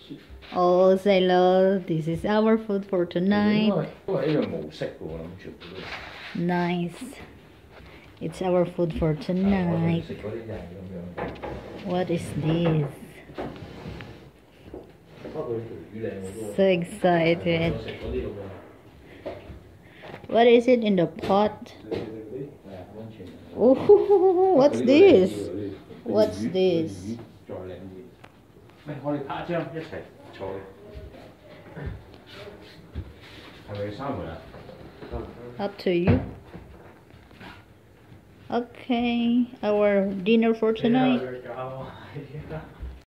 Oh, Sailor, this is our food for tonight. Nice. It's our food for tonight. What is this? So excited. What is it in the pot? Oh, what's this? What's this? Up to you. Okay, our dinner for tonight.